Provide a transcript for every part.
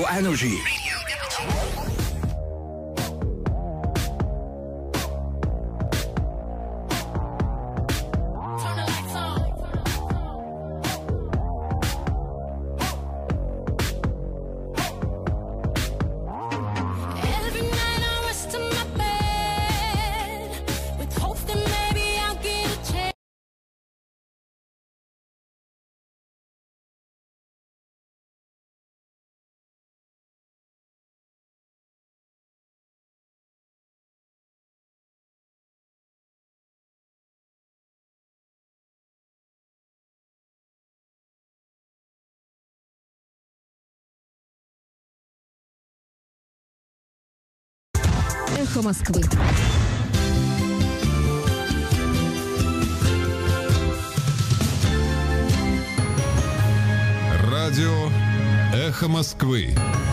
Energy. Эхо Москвы. Радио Эхо Москвы.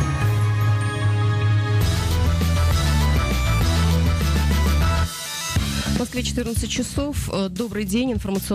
В Москве 14 часов. Добрый день. Информационный.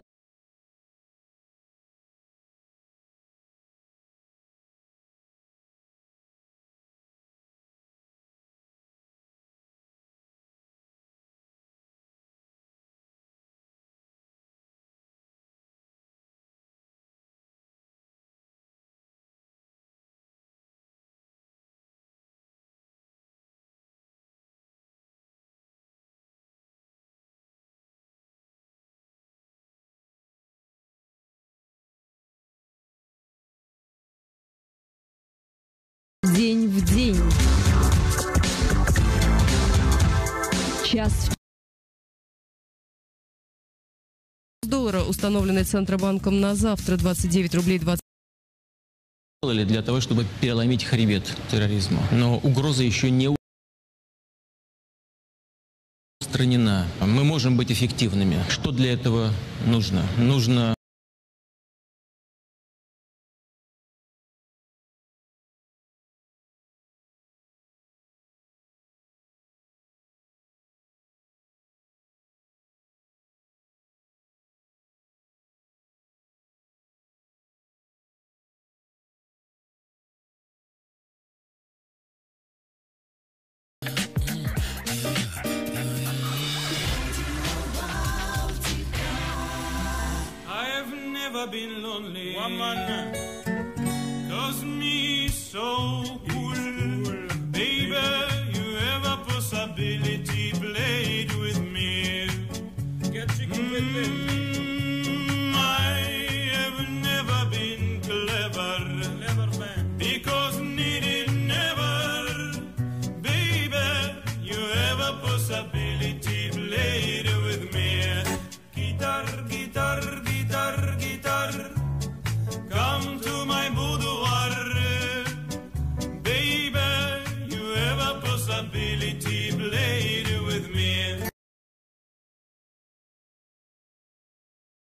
День в день. Час. Доллара, установленный Центробанком на завтра, 29 рублей 20. Для того, чтобы переломить хребет терроризма. Но угроза еще не устранена. Мы можем быть эффективными. Что для этого нужно? Нужно been lonely, woman, cause me so cool, baby, you have a possibility, played with me, get chicken with me, I have never been clever, never man, because needed never, baby, you have a possibility, played with me, guitar, guitar, guitar, guitar, come to my boudoir, baby, you have a possibility.